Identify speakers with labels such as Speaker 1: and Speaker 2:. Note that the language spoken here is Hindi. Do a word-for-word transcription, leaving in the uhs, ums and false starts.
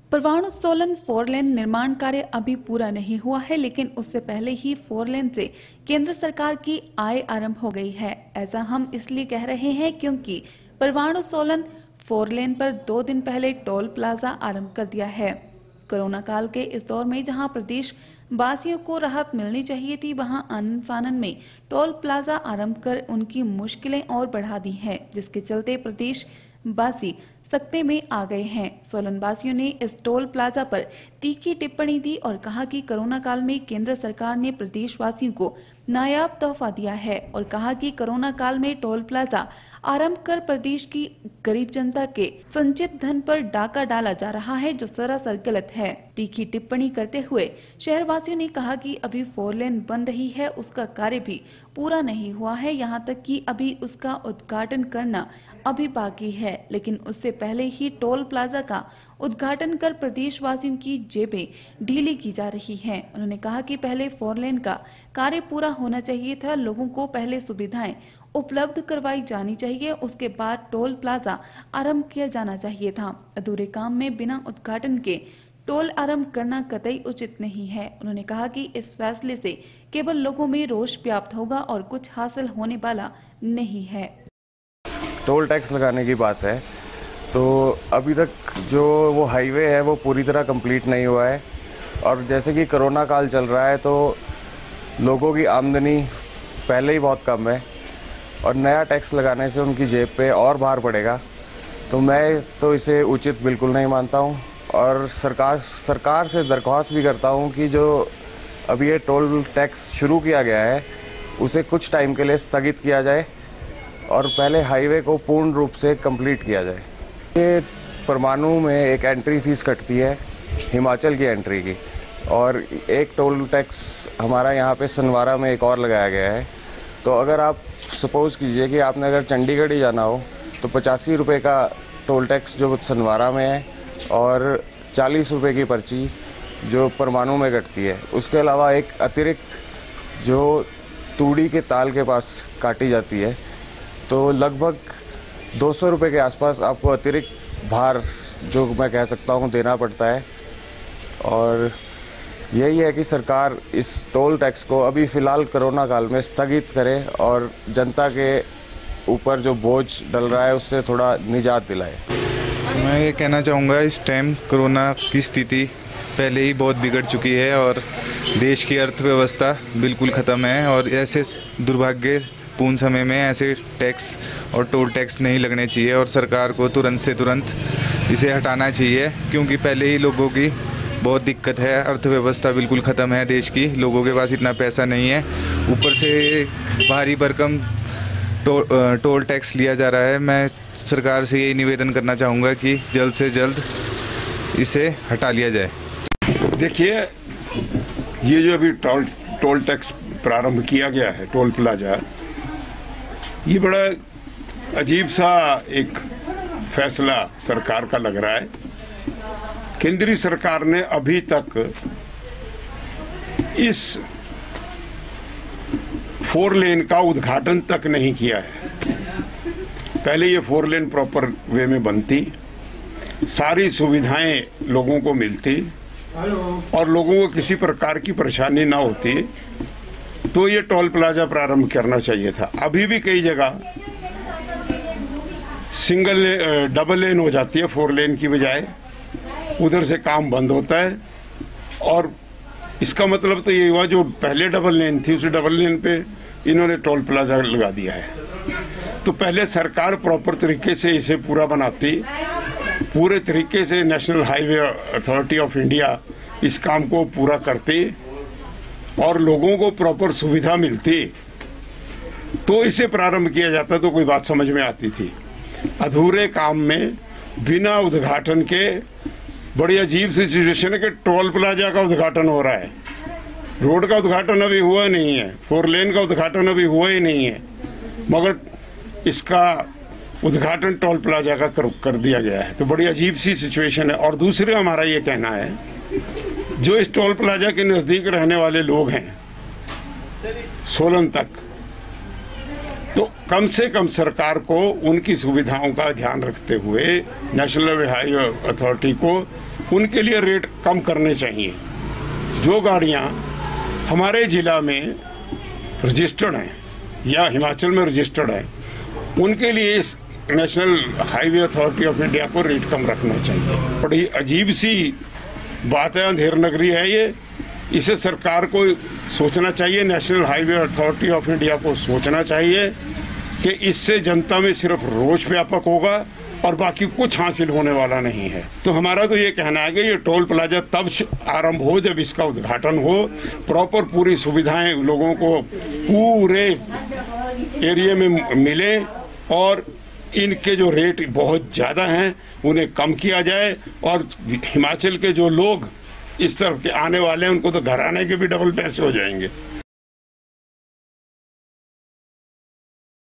Speaker 1: परवाणु सोलन फोर लेन निर्माण कार्य अभी पूरा नहीं हुआ है, लेकिन उससे पहले ही फोर लेन से केंद्र सरकार की आय आरंभ हो गई है। ऐसा हम इसलिए कह रहे हैं क्योंकि परवाणु सोलन फोर लेन पर दो दिन पहले टोल प्लाजा आरंभ कर दिया है। कोरोना काल के इस दौर में जहां प्रदेश वासियों को राहत मिलनी चाहिए थी, वहां आनन फानन में टोल प्लाजा आरंभ कर उनकी मुश्किलें और बढ़ा दी हैं, जिसके चलते प्रदेश वासी सख्ते में आ गए हैं। सोलन वासियों ने इस टोल प्लाजा पर तीखी टिप्पणी दी और कहा कि कोरोना काल में केंद्र सरकार ने प्रदेशवासियों को नायाब तोहफा दिया है और कहा कि कोरोना काल में टोल प्लाजा आरंभ कर प्रदेश की गरीब जनता के संचित धन पर डाका डाला जा रहा है, जो सरासर गलत है। तीखी टिप्पणी करते हुए शहरवासियों ने कहा कि अभी फोर लेन बन रही है, उसका कार्य भी पूरा नहीं हुआ है, यहाँ तक कि अभी उसका उद्घाटन करना अभी बाकी है, लेकिन उससे पहले ही टोल प्लाजा का उद्घाटन कर प्रदेशवासियों की जेबें ढीली की जा रही हैं। उन्होंने कहा कि पहले फोर लेन का कार्य पूरा होना चाहिए था, लोगों को पहले सुविधाएं उपलब्ध करवाई जानी चाहिए, उसके बाद टोल प्लाजा आरंभ किया जाना चाहिए था। अधूरे काम में बिना उद्घाटन के टोल आरंभ करना कतई उचित नहीं है। उन्होंने कहा कि इस फैसले से केवल लोगों में रोष व्याप्त होगा और कुछ हासिल होने वाला नहीं है।
Speaker 2: टोल टैक्स लगाने की बात है तो अभी तक जो वो हाईवे है वो पूरी तरह कंप्लीट नहीं हुआ है, और जैसे कि कोरोना काल चल रहा है तो लोगों की आमदनी पहले ही बहुत कम है और नया टैक्स लगाने से उनकी जेब पे और भार पड़ेगा। तो मैं तो इसे उचित बिल्कुल नहीं मानता हूँ और सरकार सरकार से दरख्वास्त भी करता हूँ कि जो अभी ये टोल टैक्स शुरू किया गया है उसे कुछ टाइम के लिए स्थगित किया जाए और पहले हाईवे को पूर्ण रूप से कंप्लीट किया जाए। ये परमाणु में एक एंट्री फीस कटती है हिमाचल की एंट्री की, और एक टोल टैक्स हमारा यहाँ पे सनवारा में एक और लगाया गया है। तो अगर आप सपोज़ कीजिए कि आपने अगर चंडीगढ़ ही जाना हो तो पचासी रुपये का टोल टैक्स जो सनवारा में है और चालीस रुपये की पर्ची जो परमाणु में कटती है। उसके अलावा एक अतिरिक्त जो तूड़ी के ताल के पास काटी जाती है, तो लगभग दो सौ रुपये के आसपास आपको अतिरिक्त भार जो मैं कह सकता हूँ देना पड़ता है। और यही है कि सरकार इस टोल टैक्स को अभी फ़िलहाल कोरोना काल में स्थगित करे और जनता के ऊपर जो बोझ डल रहा है उससे थोड़ा निजात दिलाए।
Speaker 3: मैं ये कहना चाहूँगा, इस टाइम कोरोना की स्थिति पहले ही बहुत बिगड़ चुकी है और देश की अर्थव्यवस्था बिल्कुल ख़त्म है, और ऐसे दुर्भाग्यपूर्ण समय में ऐसे टैक्स और टोल टैक्स नहीं लगने चाहिए और सरकार को तुरंत से तुरंत इसे हटाना चाहिए, क्योंकि पहले ही लोगों की बहुत दिक्कत है। अर्थव्यवस्था बिल्कुल ख़त्म है देश की, लोगों के पास इतना पैसा नहीं है, ऊपर से भारी भरकम टो, टोल टैक्स लिया जा रहा है। मैं सरकार से यही निवेदन करना चाहूँगा कि जल्द से जल्द इसे हटा लिया जाए।
Speaker 4: देखिए, ये जो अभी टोल टोल टैक्स प्रारंभ किया गया है, टोल प्लाजा, ये बड़ा अजीब सा एक फैसला सरकार का लग रहा है। केंद्रीय सरकार ने अभी तक इस फोर लेन का उद्घाटन तक नहीं किया है। पहले ये फोर लेन प्रॉपर वे में बनती, सारी सुविधाएं लोगों को मिलती और लोगों को किसी प्रकार की परेशानी ना होती, तो ये टोल प्लाजा प्रारंभ करना चाहिए था। अभी भी कई जगह सिंगल डबल लेन हो जाती है फोर लेन की बजाय, उधर से काम बंद होता है, और इसका मतलब तो ये हुआ जो पहले डबल लेन थी उस डबल लेन पे इन्होंने टोल प्लाजा लगा दिया है। तो पहले सरकार प्रॉपर तरीके से इसे पूरा बनाती, पूरे तरीके से National Highway Authority of India इस काम को पूरा करती और लोगों को प्रॉपर सुविधा मिलती, तो इसे प्रारंभ किया जाता तो कोई बात समझ में आती थी। अधूरे काम में बिना उद्घाटन के बड़ी अजीब सी सिचुएशन है कि टोल प्लाजा का उद्घाटन हो रहा है, रोड का उद्घाटन अभी हुआ नहीं है, फोर लेन का उद्घाटन अभी हुआ ही नहीं है, मगर इसका उद्घाटन टोल प्लाजा का कर, कर दिया गया है। तो बड़ी अजीब सी सिचुएशन है। और दूसरे हमारा ये कहना है, जो इस टोल प्लाजा के नजदीक रहने वाले लोग हैं सोलन तक, तो कम से कम सरकार को उनकी सुविधाओं का ध्यान रखते हुए नेशनल हाईवे अथॉरिटी को उनके लिए रेट कम करने चाहिए। जो गाड़ियां हमारे जिला में रजिस्टर्ड हैं या हिमाचल में रजिस्टर्ड हैं, उनके लिए इस National Highway Authority of India को रेट कम रखना चाहिए। बड़ी अजीब सी बात है, अंधेर नगरी है ये। इसे सरकार को सोचना चाहिए, National Highway Authority of India को सोचना चाहिए कि इससे जनता में सिर्फ रोष व्यापक होगा और बाकी कुछ हासिल होने वाला नहीं है। तो हमारा तो ये कहना है कि ये टोल प्लाजा तब आरंभ हो जब इसका उद्घाटन हो, प्रॉपर पूरी सुविधाएं लोगों को पूरे एरिया में मिले और इनके जो रेट बहुत ज़्यादा हैं उन्हें कम किया जाए और हिमाचल के जो लोग इस तरफ के आने वाले हैं उनको तो घर आने के भी डबल पैसे हो जाएंगे।